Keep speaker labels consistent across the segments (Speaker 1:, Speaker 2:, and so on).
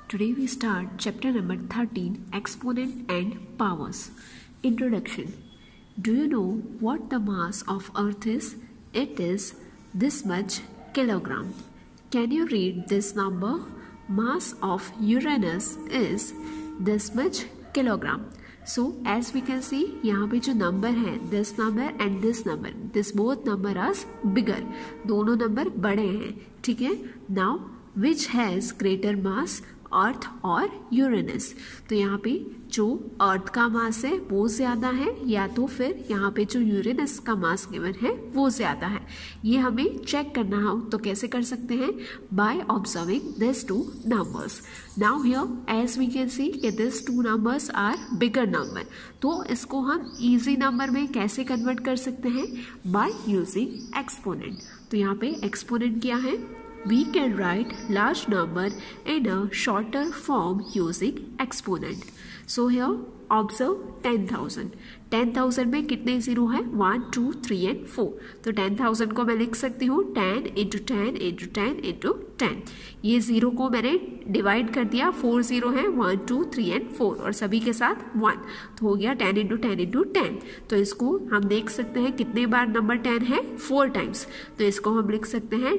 Speaker 1: Today we start chapter number 13, Exponent and Powers. Introduction. Do you know what the mass of Earth is? It is this much kilogram. Can you read this number? Mass of Uranus is this much kilogram. So as we can see, यहाँ पे जो number है, this number and this number, this both number are bigger. दोनों number बड़े हैं, ठीक है? Now which has greater mass? अर्थ और यूरेनस. तो यहाँ पे जो अर्थ का मास है वो ज़्यादा है या तो फिर यहाँ पे जो यूरेनस का मास गिवन है वो ज़्यादा है. ये हमें चेक करना हो तो कैसे कर सकते हैं? By observing this two numbers. Now here as we can see कि this two numbers are bigger number. तो इसको हम इजी नंबर में कैसे कन्वर्ट कर सकते हैं? By using exponent. तो यहाँ पे एक्सपोनेंट क्या है? We can write large number in a shorter form using exponent. So here observe 10,000. 10,000 में कितने जीरो है? 1, 2, 3 and 4. तो 10,000 को मैं लिख सकती हूँ 10 into 10 into 10 into 10. ये जीरो को मैंने डिवाइड कर दिया. 4 जीरो है, 1, 2, 3 and 4 और सभी के साथ 1. तो हो गया 10 into 10 into 10. तो इसको हम देख सकते हैं कितने बार नंबर 10 है? 4 टाइम्स. तो इसको हम लिख सकते हैं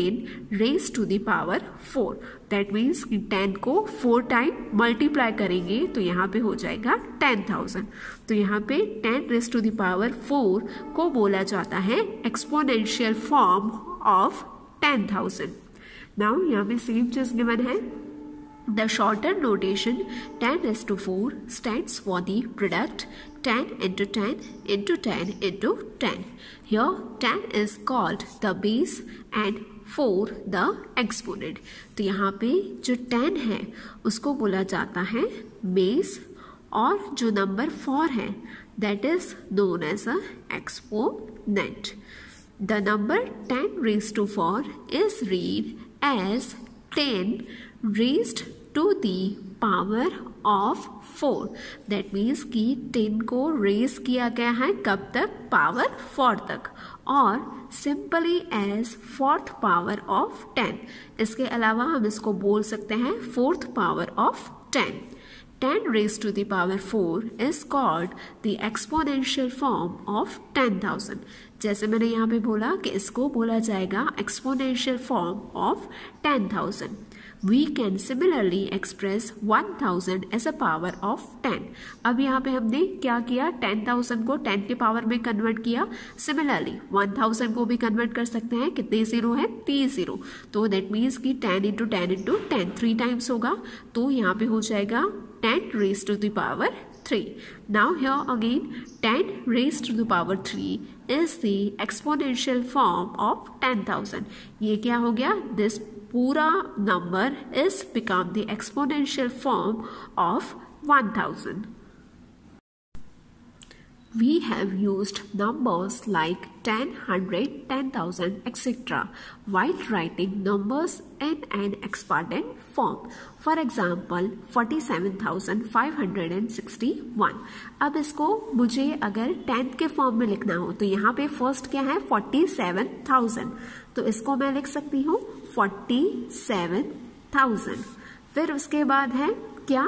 Speaker 1: 10 raised to the power 4. That means कि 10 को 4 टाइम मल्टीप्लाई करेंगे तो यहाँ पे हो जाएगा 10,000. तो यहाँ पे 10 raised to the power 4 को बोला जाता है एक्सपोनेंशियल फॉर्म ऑफ 10,000. नाउ यहाँ पे सेम चीज गिवन है. The shorter notation 10 raised to 4 stands for the product 10 into 10 into 10 into 10. Here 10 is called the base and 4 the exponent. तो यहाँ पे जो 10 है उसको बोला जाता है बेस और जो नंबर 4 है that is known as a exponent. The number 10 raised to 4 is read as 10 raised to the power of 4. That means कि 10 को रेज किया गया है कब तक? पावर 4 तक. और simply as 4th power of 10. इसके अलावा हम इसको बोल सकते हैं 4th power of 10. 10 raised to the power 4 is called the exponential form of 10,000. जैसे मैंने यहाँ पे बोला कि इसको बोला जाएगा exponential form of 10,000. We can similarly express 1,000 as a power of 10. अब यहाँ पे हमने क्या किया? 10,000 को 10 के पावर में कन्वर्ट किया. सिमिलरली 1,000 को भी कन्वर्ट कर सकते हैं. कितने जीरो है? 3 जीरो. तो दैट मीन्स कि 10 into 10 into 10 3 टाइम्स होगा. तो यहाँ पे हो जाएगा 10 raised to the power 3. Now here again 10 raised to the power 3 is the exponential form of 10,000. ये क्या हो गया? This पूरा number is become the exponential form of 1,000. We have used numbers like 10, 100, 10,000, etc. while writing numbers in an exponent form. For example, 47,561. अब इसको मुझे अगर 10 के फॉर्म में लिखना हो तो यहाँ पे फर्स्ट क्या है? 47,000. तो इसको मैं लिख सकती हूँ 47,000. फिर उसके बाद है क्या?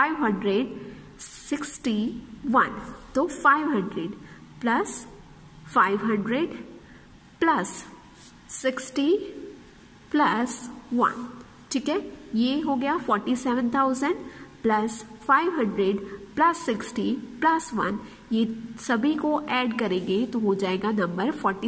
Speaker 1: 561. तो 500 प्लस 500 प्लस 60 प्लस 1. ठीक है, ये हो गया 47,000 प्लस 500 प्लस 60 प्लस 1. ये सभी को ऐड करेंगे तो हो जाएगा नंबर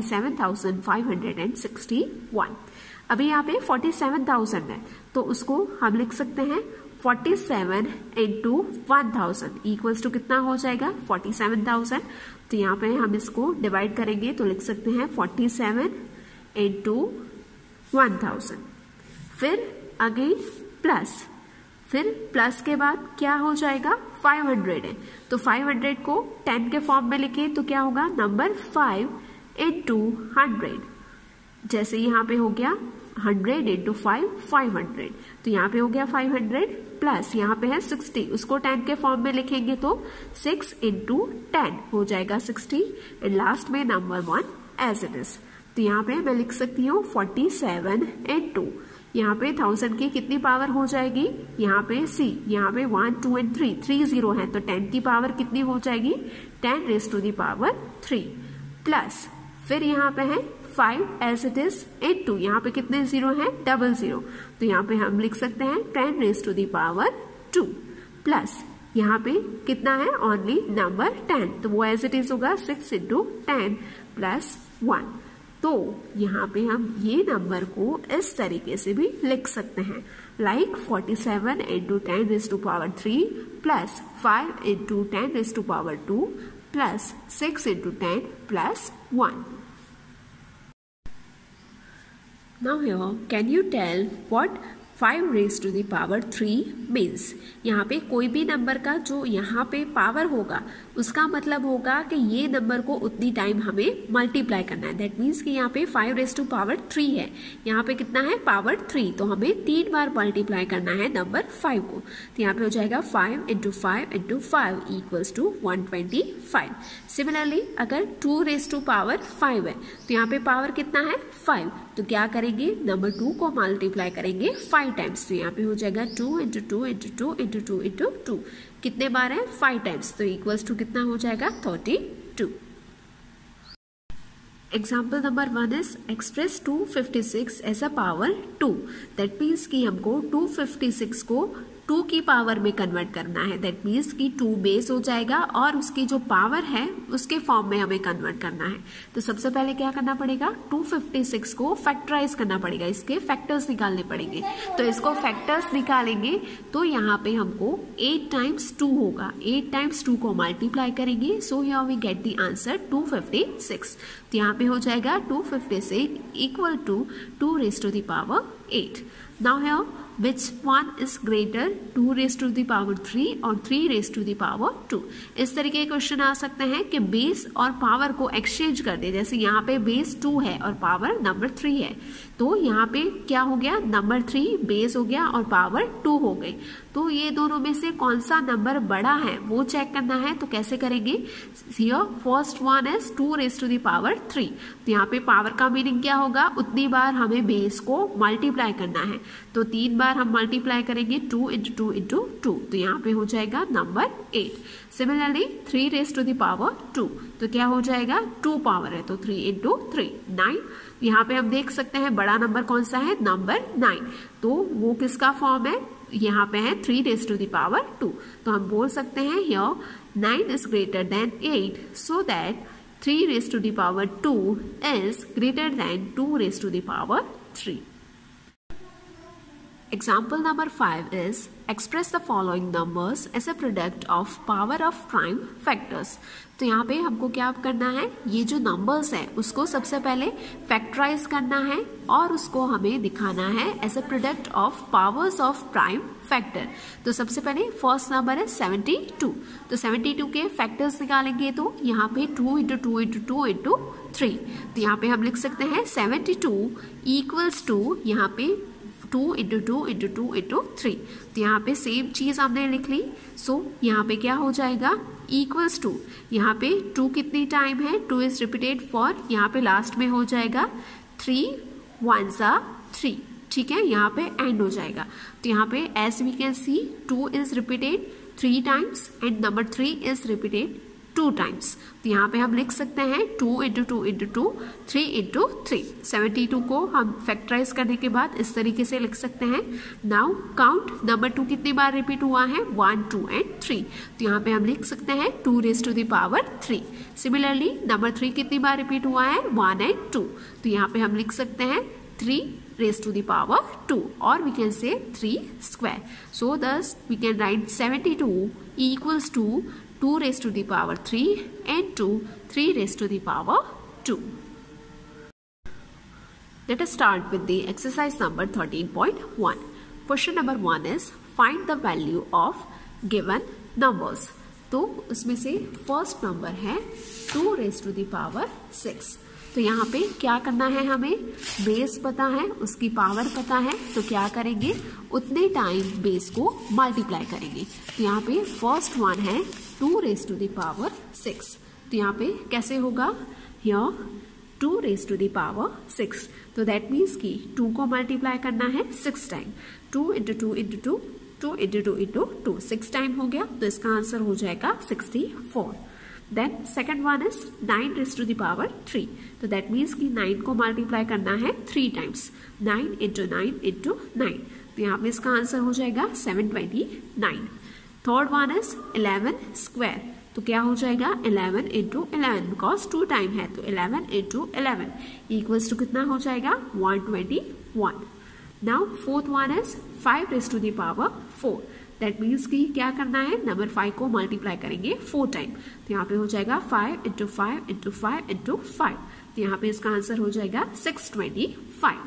Speaker 1: 47,561. अभी यहाँ पे 47,000 है तो उसको हम लिख सकते हैं 47 into 1,000 इक्वल्स टू कितना हो जाएगा? 47,000. तो यहाँ पे हम इसको डिवाइड करेंगे तो लिख सकते हैं 47 into 1,000. फिर अगेन प्लस. फिर प्लस के बाद क्या हो जाएगा? 500 है. तो 500 को 10 के फॉर्म में लिखे तो क्या होगा? Number 5 into 100. जैसे यहाँ पे हो गया 100 into 5 500. तो यहाँ पे हो गया 500 प्लस यहाँ पे है 60. उसको 10 के फॉर्म में लिखेंगे तो 6 into 10 हो जाएगा 60. एंड लास्ट में नंबर 1 एज इट इज. तो यहाँ पे मैं लिख सकती हूँ 47 into यहाँ पे 1000 की कितनी पावर हो जाएगी, यहाँ पे सी, यहाँ पे 1 2 एंड 3 3 जीरो है तो 10 की पावर कितनी हो जाएगी 10 raise to the power 3 plus फिर यहाँ पे है 5 एज इट इज इनटू, यहाँ पे कितने जीरो हैं 00, तो यहाँ पे हम लिख सकते हैं 10 raise to the power 2 plus यहाँ पे कितना है ओनली नंबर 10, तो वो एज इट इज होगा 6 इंटू 10 प्लस 1। तो यहाँ पे हम ये नंबर को इस तरीके से भी लिख सकते हैं like 47 into 10 raise to power 3 plus 5 into 10 raise to power 2 plus 6 into 10 plus 1। Now here, can you tell what 5 raise to the power 3 means? यहाँ पे कोई भी नंबर का जो यहाँ पे पावर होगा उसका मतलब होगा कि ये नंबर को उतनी टाइम हमें मल्टीप्लाई करना है। दैट मीन्स कि यहाँ पे 5 रेज़ टू पावर 3 है, यहाँ पे कितना है पावर 3, तो हमें 3 बार मल्टीप्लाई करना है नंबर 5 को। तो यहाँ पे हो जाएगा 5 into 5 into 5 equals to 125। Similarly अगर 2 रेज़ टू पावर 5 है तो यहाँ पे पावर कितना है 5, तो क्या करेंगे नंबर 2 को मल्टीप्लाई करेंगे 5 टाइम्स, तो यहाँ पे हो जाएगा 2 इंटू 2 इंटू 2 इंटू 2 इंटू 2, कितने बार है 5 टाइम्स, तो इक्वल्स टू कितना हो जाएगा 32। Example number 1 is express 256 as a power 2। That means कि हमको 256 को 2 की पावर में कन्वर्ट करना है। दैट मीन्स कि 2 बेस हो जाएगा और उसकी जो पावर है उसके फॉर्म में हमें कन्वर्ट करना है। तो सबसे पहले क्या करना पड़ेगा 256 को फैक्टराइज करना पड़ेगा, इसके फैक्टर्स निकालने पड़ेंगे। तो इसको फैक्टर्स निकालेंगे तो यहाँ पे हमको 8 टाइम्स 2 होगा, 8 टाइम्स 2 को मल्टीप्लाई करेंगे, so here we get the answer 256। तो यहाँ पे हो जाएगा 256 equal to 2 raise to the power 8। Now here which one is greater 2 raised to the power 3 और 3 raised to the power 2। इस तरीके के क्वेश्चन आ सकते हैं कि बेस और पावर को एक्सचेंज कर दे। जैसे यहाँ पे बेस 2 है और पावर नंबर 3 है, तो यहाँ पे क्या हो गया नंबर 3 बेस हो गया और पावर 2 हो गई। तो ये दोनों में से कौन सा नंबर बड़ा है वो चेक करना है। तो कैसे करेंगे, here first one is 2 raise to the power 3। तो यहाँ पे पावर का मीनिंग क्या होगा, उतनी बार हमें बेस को मल्टीप्लाई करना है, तो 3 बार हम मल्टीप्लाई करेंगे 2 इंटू 2 इंटू 2, तो यहाँ पे हो जाएगा number 8। Similarly 3 raise to the power 2, तो क्या हो जाएगा 2 पावर है तो 3 इंटू 3 9। यहाँ पे हम देख सकते हैं बड़ा नंबर कौन सा है नंबर 9, तो वो किसका फॉर्म है, यहाँ पे है 3 रेज़ टू द पावर 2। तो हम बोल सकते हैं here 9 is greater than 8, so that 3 raise to the power 2 is greater than 2 raise to the power 3। Example number 5 is express the following numbers as a product of power of prime factors। तो यहाँ पे हमको क्या करना है, ये जो numbers है उसको सबसे पहले फैक्टराइज करना है और उसको हमें दिखाना है as a product of powers of prime factor. तो सबसे पहले फर्स्ट नंबर है 72, तो 72 के फैक्टर्स निकालेंगे तो यहाँ पे 2 इंटू 2 इंटू 2 इंटू 3, तो यहाँ पे हम लिख सकते हैं 72 इक्वल्स टू यहाँ पे 2 इंटू 2 इंटू 2 इंटू 3। तो यहाँ पे सेम चीज़ हमने लिख ली, सो यहाँ पे क्या हो जाएगा इक्वल्स टू, यहाँ पे 2 कितनी टाइम है 2 इज रिपीटेड फॉर, यहाँ पे लास्ट में हो जाएगा 3 1 3, ठीक है, यहाँ पे एंड हो जाएगा। तो यहाँ पे as we can see 2 is repeated 3 times and number 3 is repeated 2 times. तो यहाँ पे हम लिख सकते हैं 2 इंटू 2 इंटू 2 3 इंटू 3। 72 को हम फैक्टराइज करने के बाद इस तरीके से लिख सकते हैं। नाउ काउंट नंबर 2 कितनी बार रिपीट हुआ है 1 2 एंड 3, तो यहाँ पे हम लिख सकते हैं 2 raise to the power 3। Similarly number 3 कितनी बार रिपीट हुआ है 1 एंड 2, तो यहाँ पे हम लिख सकते हैं 3 raised to the power 2 or we can say 3 square. So thus we can write 72 equals to 2 raised to the power 3 and 3 raised to the power 2. Let us start with the exercise number 13.1. Question number 1 is find the value of given numbers. तो उसमें से first number है 2 raised to the power 6. तो यहाँ पे क्या करना है, हमें बेस पता है, उसकी पावर पता है, तो क्या करेंगे उतने टाइम बेस को मल्टीप्लाई करेंगे। तो यहाँ पे फर्स्ट वन है 2 raised to the power 6। तो यहाँ पे कैसे होगा, here 2 raised to the power 6. तो दैट मीन्स कि 2 को मल्टीप्लाई करना है 6 time. 2 into 2 into 2, 2 into 2 into 2, 6 time हो गया. तो इसका आंसर हो जाएगा 64. Then second one is 9 raised to the power 3. तो दैट मीन्स कि 9 को मल्टीप्लाई करना है 3 टाइम्स. 9 into 9 into 9. तो यहाँ पे इसका आंसर हो जाएगा 729. Third one is 11 square. तो क्या हो जाएगा 11 into 11 बिकॉज 2 टाइम है. तो 11 into 11 इक्वल्स टू कितना हो जाएगा 121. Now fourth one is 5 raised to the power 4. That means कि क्या करना है, नंबर 5 को मल्टीप्लाई करेंगे 4 टाइम. तो यहाँ पे हो जाएगा 5 into 5 into 5 into 5. तो यहाँ पे इसका आंसर हो जाएगा 625.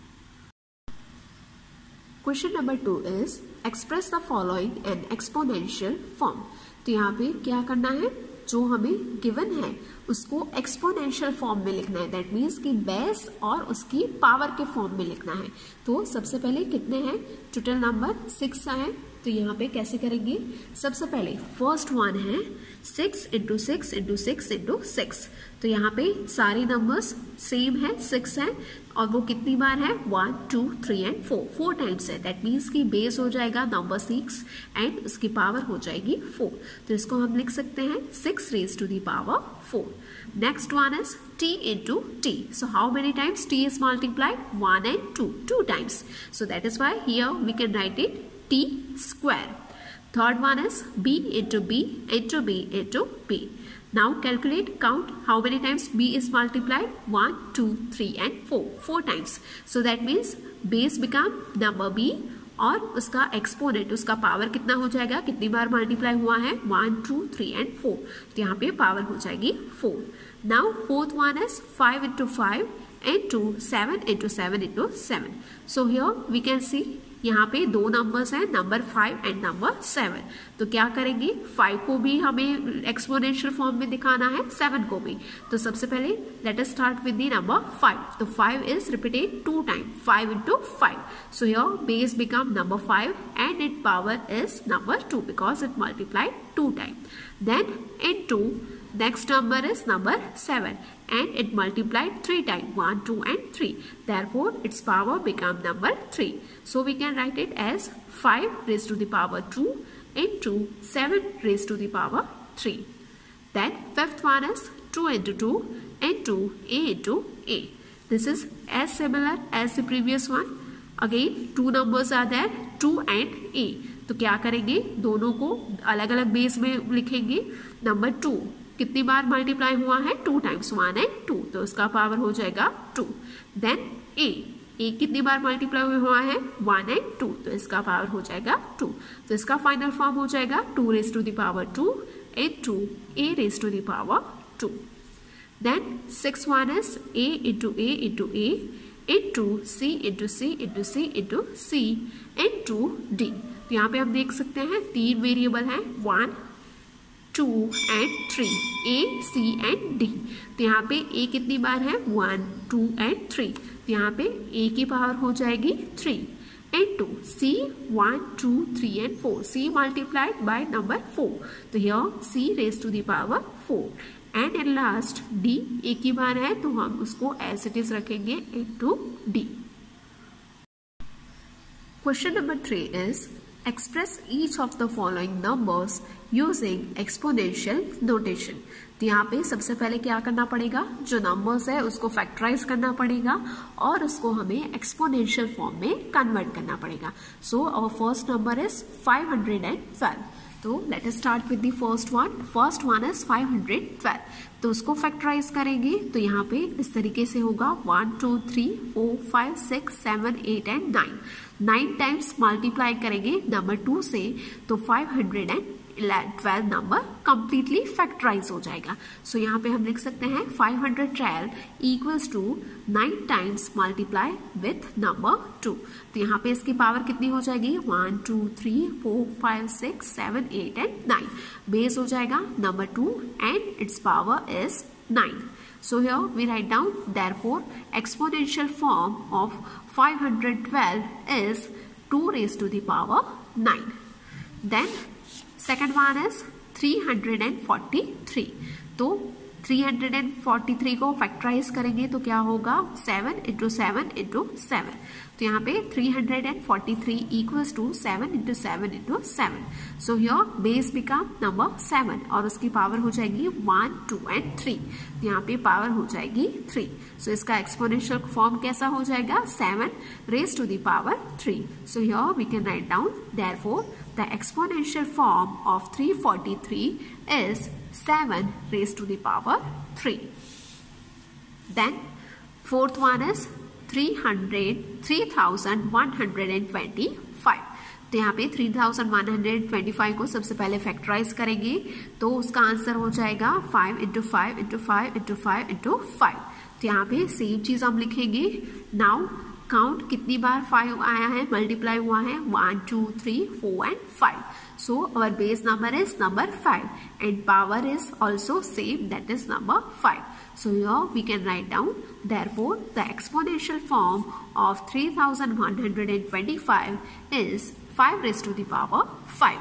Speaker 1: Question number 2 is express the following in exponential form. तो यहाँ पे क्या करना है, जो हमें गिवन है उसको एक्सपोनेंशियल फॉर्म में लिखना है. दैट मीन्स कि बेस और उसकी पावर के फॉर्म में लिखना है. तो सबसे पहले कितने हैं, टोटल नंबर 6 है. तो यहाँ पे कैसे करेंगे, सबसे पहले फर्स्ट वन है 6 into 6 into 6 into 6. तो यहाँ पे सारे नंबर्स सेम है, 6 है और वो कितनी बार है 1 2 3 एंड 4 टाइम्स है. दैट मीन्स कि बेस हो जाएगा नंबर 6 एंड उसकी पावर हो जाएगी 4. तो इसको हम लिख सकते हैं 6 raised to the power 4. Next one is t into t. So how many times t is multiplied? 1 and 2 times. So that is why here we can write it t square. Third one is b into b into b into b. Now calculate, count how many times b is multiplied. 1 2 3 and 4 times. So that means base become number b और उसका exponent, उसका power कितना हो जाएगा, कितनी बार multiply हुआ है 1 2 3 and 4. तो यहाँ पे पावर हो जाएगी 4. Now fourth one is 5 into 5 into 7 into 7 into 7. So here we can see यहाँ पे दो नंबर्स हैं, नंबर 5 एंड नंबर 7. तो क्या करेंगे, 5 को भी हमें एक्सपोनेंशियल फॉर्म में दिखाना है, 7 को भी. तो सबसे पहले let us start with the number 5. तो 5 is repeated 2 time, 5 into 5. So here base become number 5 and it power is number 2 because it multiplied 2 time. Then into next number is number 7 and it multiplied 3 times, 1 2 and 3. Therefore its power become number 3. So we can write it as 5 raised to the power 2 into 7 raised to the power 3. Then fifth one is 2 into 2 into a into a. This is as similar as the previous one. Again two numbers are there, 2 and a. तो क्या करेंगे, दोनों को अलग अलग base में लिखेंगे. Number 2 कितनी बार मल्टीप्लाई हुआ है 2 टाइम्स, 1 एंड 2. तो इसका पावर हो जाएगा 2. देन ए कितनी बार मल्टीप्लाई हुआ है 1 एंड 2. तो इसका पावर हो जाएगा 2. तो इसका फाइनल फॉर्म हो जाएगा 2 raised to the power 2 into a raised to the power 2. Then 6 one is a into a into a into c into c into c into c into d. तो यहाँ पे हम देख सकते हैं 3 वेरिएबल हैं, 1 2 and 3, a c and d. तो यहाँ पे a कितनी बार है 1 2 एंड 3. तो यहाँ पे a की पावर हो जाएगी 3 and 2, c 1 2 3 and 4, c multiplied by number 4. So here c raise to the power 4 and in last d a की बार है तो हम उसको एज इट इज रखेंगे into d. Question number 3 is express each of the following numbers using exponential notation. तो यहाँ पे सबसे पहले क्या करना पड़ेगा, जो नंबर्स है उसको फैक्टराइज करना पड़ेगा और उसको हमें एक्सपोनेंशियल फॉर्म में कन्वर्ट करना पड़ेगा. So our first number is 512. तो let us start with the first one. First one is 512. तो उसको फैक्टराइज करेंगे तो यहाँ पे इस तरीके से होगा 1 2 3 4 5 6 7 8 एंड 9. 9 टाइम्स मल्टीप्लाई करेंगे नंबर 2 से तो 512 नंबर कंप्लीटली फैक्टराइज हो जाएगा. सो यहाँ पे हम लिख सकते हैं 512 equals to 9 times multiply with number 2. तो यहाँ पे इसकी पावर कितनी हो जाएगी 1 2 3 4 5 6 7 8 एंड 9. बेस हो जाएगा number 2 and its power is 9. So here we write down, therefore exponential form of 512 is 2 raised to the power 9. Then second one is 343. तो 343 को फैक्टराइज करेंगे तो क्या होगा 7 इंटू 7 इंटू 7। तो यहाँ पे 343 equals to 7 into 7 into 7। So your base become number 7 और उसकी पावर हो जाएगी 1, 2 एंड 3। तो यहाँ पे पावर हो जाएगी 3। सो इसका एक्सपोनेंशियल फॉर्म कैसा हो जाएगा 7 raise to the power 3। So your we can write down therefore the exponential form of 343 is 7 raised to the power 3. Then fourth one is 3125. तो यहाँ पे 3125 को सबसे पहले फैक्टराइज करेंगे तो उसका आंसर हो जाएगा 5 इंटू 5 इंटू 5 इंटू 5 इंटू 5। तो यहाँ पे सेम चीज हम लिखेंगे। नाउ काउंट कितनी बार 5 आया है, मल्टीप्लाई हुआ है 1, 2, 3, 4 and 5। So our base number is number 5 and power is also same, that is number 5. So here we can write down, therefore the exponential form of 3125 is 5 raised to the power 5.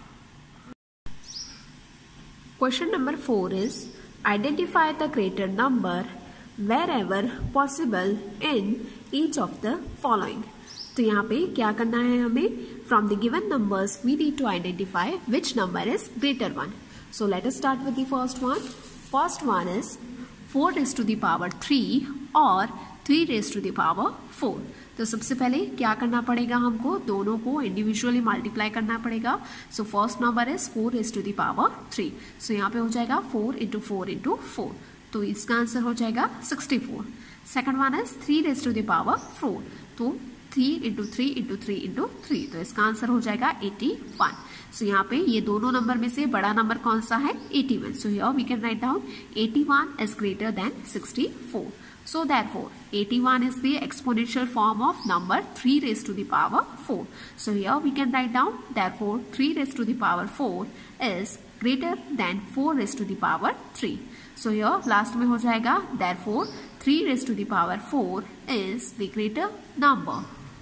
Speaker 1: Question number 4 is identify the greater number wherever possible in each of the following. तो यहाँ पे क्या करना है हमें, from the given numbers we need to identify which number is greater one. So let us start with the first one. First one is 4 raised to the power 3 और 3 raised to the power 4. तो सबसे पहले क्या करना पड़ेगा, हमको दोनों को इंडिविजुअली मल्टीप्लाई करना पड़ेगा. So first number is 4 raised to the power 3. So यहाँ पे हो जाएगा 4 इंटू 4 इंटू 4. तो इसका आंसर हो जाएगा 64. Second one is 3 raised to the power 4. तो 3 इंटू 3 इंटू 3 इंटू 3. तो इसका आंसर हो जाएगा 81. सो यहाँ पे ये दोनों नंबर में से बड़ा नंबर कौन सा है, 81. So here we can write down 81 is greater than 64. So therefore 81 is the exponential form of number 3 raised to the power 4. So here we can write down, therefore 3 raised to the power 4 is greater than 4 raised to the power 3. So here last में हो जाएगा, therefore 3 raised to the power 4 is the greater number.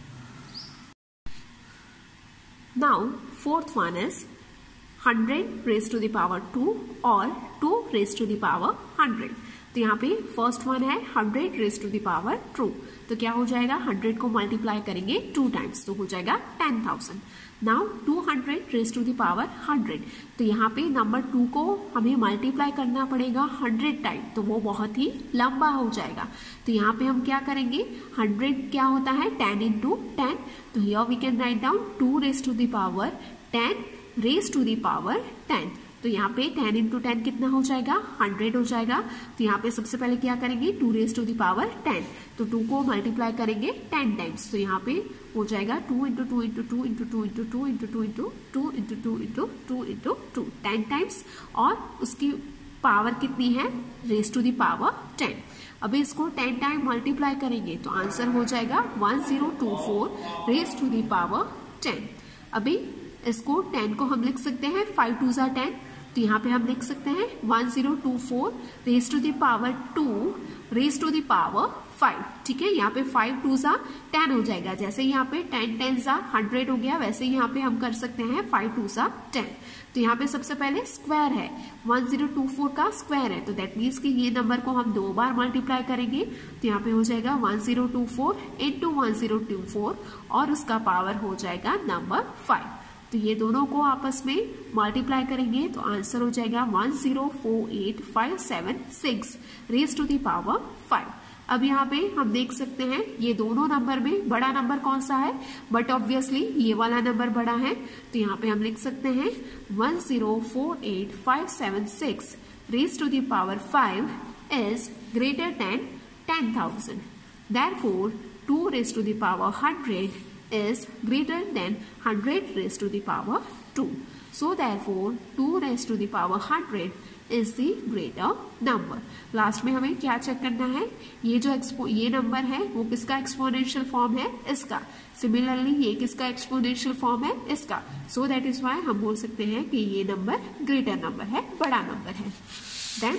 Speaker 1: Now fourth one is 100 raised to the power 2 और 2 raised to the power 100. तो यहाँ पे first one है 100 raise to the power 2. तो क्या हो जाएगा, 100 को मल्टीप्लाई करेंगे 2 टाइम्स तो हो जाएगा 10,000. Now 200 raise to the power 100. तो यहाँ पे नंबर 2 को हमें मल्टीप्लाई करना पड़ेगा 100 टाइम, तो वो बहुत ही लंबा हो जाएगा. तो यहाँ पे हम क्या करेंगे, 100 क्या होता है 10 इंटू 10. तो here we can write down 2 raise to the power 10 raise to the power 10. तो यहाँ पे 10 इंटू 10 कितना हो जाएगा, 100 हो जाएगा. तो यहाँ पे सबसे पहले क्या करेंगे, 2 रेज टू द पावर 10. तो 2 को मल्टीप्लाई करेंगे 10 टाइम्स. तो यहाँ पे हो जाएगा 2 into 2 into 2 into 2 into 2 into 2 into 2 into 2 into 2 into 2 10 times. और उसकी पावर कितनी है, रेज टू द पावर 10. अभी इसको 10 टाइम मल्टीप्लाई करेंगे तो आंसर हो जाएगा 1024 रेज टू द पावर 10. अभी इसको 10 को हम लिख सकते हैं 5 2 ज़ा 10. तो यहाँ पे हम लिख सकते हैं 1024 raise to the power 2 raise to the power 5. ठीक है, यहाँ पे 5 2 ज़ा 10 हो जाएगा. जैसे यहाँ पे 10 10 ज़ा 100 हो गया, वैसे यहाँ पे हम कर सकते हैं 5 2 ज़ा 10. तो यहाँ पे सबसे पहले स्क्वायर है, 1024 का स्क्वायर है. तो दैट मीन्स कि ये नंबर को हम 2 बार मल्टीप्लाई करेंगे. तो यहाँ पे हो जाएगा 1024 इंटू 1024 और उसका पावर हो जाएगा नंबर 5. तो ये दोनों को आपस में मल्टीप्लाई करेंगे तो आंसर हो जाएगा 1048,576 रेज टू द पावर 5. अब यहाँ पे हम देख सकते हैं ये दोनों नंबर में बड़ा नंबर कौन सा है, बट ऑब्वियसली ये वाला नंबर बड़ा है. तो यहाँ पे हम लिख सकते हैं 1048,576 raise to the power 5 is greater than 10,000. Therefore 2 raised to the power 100 is greater than 100 raised to the power 2. So therefore 2 raised to the power 100 is the greater number. Last में हमें क्या चेक करना है, ये जो ये number है वो किसका एक्सपोनेंशियल फॉर्म है, इसका. सिमिलरली ये किसका एक्सपोनेंशियल फॉर्म है, इसका. सो दैट इज वाई हम बोल सकते हैं कि ये नंबर ग्रेटर नंबर है, बड़ा नंबर है. Then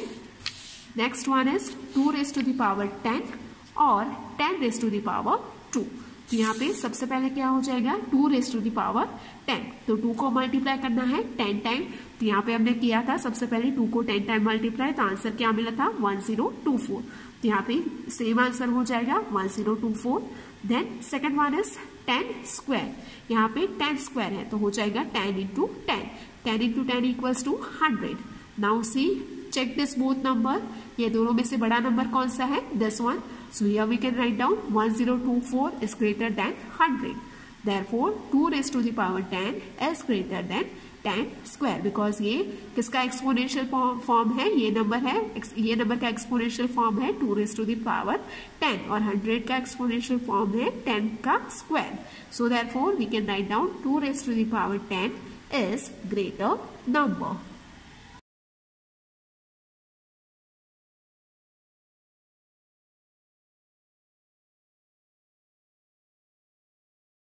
Speaker 1: next one is 2 raised to the power 10 और 10 raised to the power 2. तो यहाँ पे सबसे पहले क्या हो जाएगा 2 रेज टू द पावर 10, तो 2 को मल्टीप्लाई करना है 10 टाइम। तो यहाँ पे हमने किया था सबसे पहले 2 को 10 टाइम मल्टीप्लाई, तो आंसर क्या मिला था 1024। तो यहाँ पे सेम आंसर हो जाएगा 1024। Then second one is 10 square, यहाँ पे 10 स्क्वायर है तो हो जाएगा 10 into 10, 10 into 10 equals to 100। Now see check this both number, ये दोनों में से बड़ा नंबर कौन सा है, this one. So here we can write down 1024 is greater than 100. Therefore 2 raised to the power 10 is greater than 10 square, because ये किसका एक्सपोनेंशियल फॉर्म है, ये नंबर का एक्सपोनेंशियल फॉर्म है 2 raised to the power 10 और 100 का एक्सपोनेंशियल फॉर्म है 10 का square. So therefore we can write down 2 raised to the power 10 is greater number.